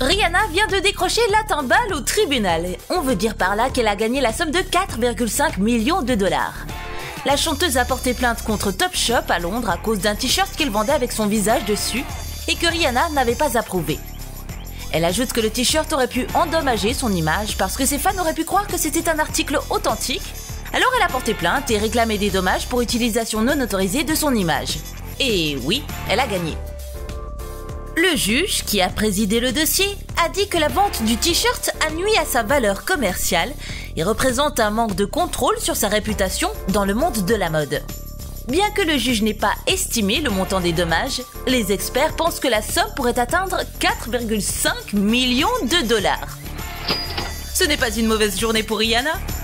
Rihanna vient de décrocher la timbale au tribunal. On veut dire par là qu'elle a gagné la somme de 4,5 millions de dollars. La chanteuse a porté plainte contre Topshop à Londres à cause d'un t-shirt qu'elle vendait avec son visage dessus et que Rihanna n'avait pas approuvé. Elle ajoute que le t-shirt aurait pu endommager son image parce que ses fans auraient pu croire que c'était un article authentique. Alors elle a porté plainte et réclamé des dommages pour utilisation non autorisée de son image. Et oui, elle a gagné. Le juge, qui a présidé le dossier, a dit que la vente du t-shirt a nui à sa valeur commerciale et représente un manque de contrôle sur sa réputation dans le monde de la mode. Bien que le juge n'ait pas estimé le montant des dommages, les experts pensent que la somme pourrait atteindre 4,5 millions de dollars. Ce n'est pas une mauvaise journée pour Rihanna.